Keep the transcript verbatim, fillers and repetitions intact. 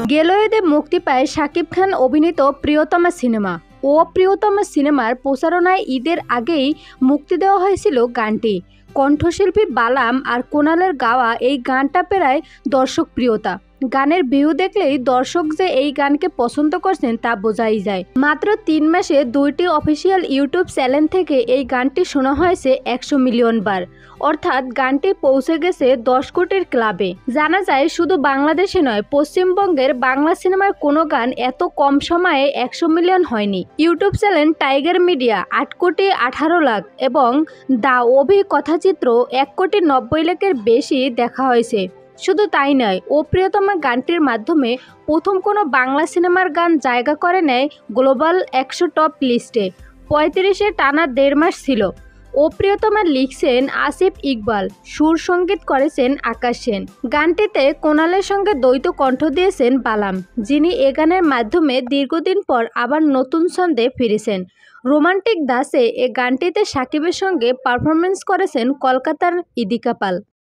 গেল ঈদে মুক্তি পায় শাকিব খান অভিনীত প্রিয়তমা সিনেমা। ও প্রিয়তমা সিনেমার প্রচারণায় ঈদের আগেই মুক্তি দেওয়া হয়েছিল গানটি। কণ্ঠশিল্পী বালাম আর কোনালের গাওয়া এই গানটা প্রায় দর্শক প্রিয়তা। গানের ভিউ দেখলেই দর্শক যে এই গানকে পছন্দ করছেন তা বোঝাই যায়। মাত্র তিন মাসে দুইটি অফিসিয়াল ইউটিউব চ্যানেল থেকে এই গানটি শোনা হয়েছে একশো মিলিয়ন বার, অর্থাৎ গানটি পৌঁছে গেছে দশ কোটির ক্লাবে। জানা যায় শুধু বাংলাদেশে নয়, পশ্চিমবঙ্গের বাংলা সিনেমার কোনো গান এত কম সময়ে একশো মিলিয়ন হয়নি। ইউটিউব চ্যানেল টাইগার মিডিয়া আট কোটি আঠারো লাখ এবং দা অভি কথাচিত্র এক কোটি নব্বই লাখের বেশি দেখা হয়েছে। শুধু তাই নয়, ও প্রিয়তমা গানটির মাধ্যমে প্রথম কোনো বাংলা সিনেমার গান জায়গা করে নেয় গ্লোবাল একশো টপ লিস্টে। পঁয়ত্রিশে টানা দেড় মাস ছিল। ও প্রিয়তমা লিখছেন আসিফ ইকবাল, সুর সঙ্গীত করেছেন আকাশ সেন। গানটিতে কোনালের সঙ্গে দ্বৈত কণ্ঠ দিয়েছেন বালাম, যিনি এ গানের মাধ্যমে দীর্ঘদিন পর আবার নতুন ছন্দে ফিরেছেন। রোমান্টিক দাসে এ গানটিতে সাকিবের সঙ্গে পারফরমেন্স করেছেন কলকাতার ইদিকা পাল।